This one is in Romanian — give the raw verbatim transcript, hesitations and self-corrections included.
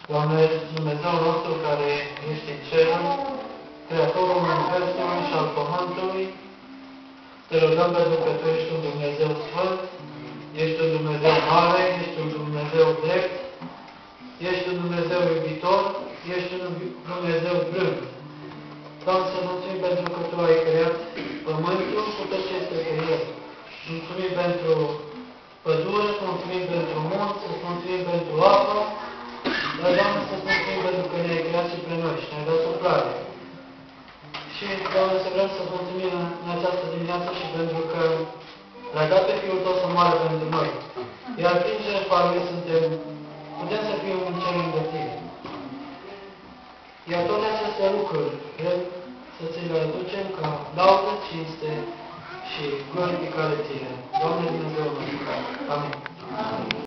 Doamne, Dumnezeu nostru care ești în cerul, Creatorul Universului și al Pământului, te rugăm pentru că Tu ești un Dumnezeu Sfânt, ești un Dumnezeu mare, ești un Dumnezeu drept, ești un Dumnezeu iubitor, ești un Dumnezeu blând. Doamne, să mulțumim pentru că Tu ai creat Pământul cu tot ce este pe el. Mulțumim pentru pădure, să mulțumim pentru munți, să mulțumim pentru apă, dar, Doamne, să mulțumim pentru că ne-ai creat și pe noi și ne-ai dat suflare. Și, Doamne, să vrem să mulțumim în această dimineață și pentru că l-ai dat pe Fiul Tău să moară pentru noi. Iar prin jertfa Lui suntem, putem să fim în cer lângă Tine. Iar toate aceste lucruri vrem să ți le aducem ca laudă, cinste și glorificare Tine. Doamne Dumnezeu nostru. Amin.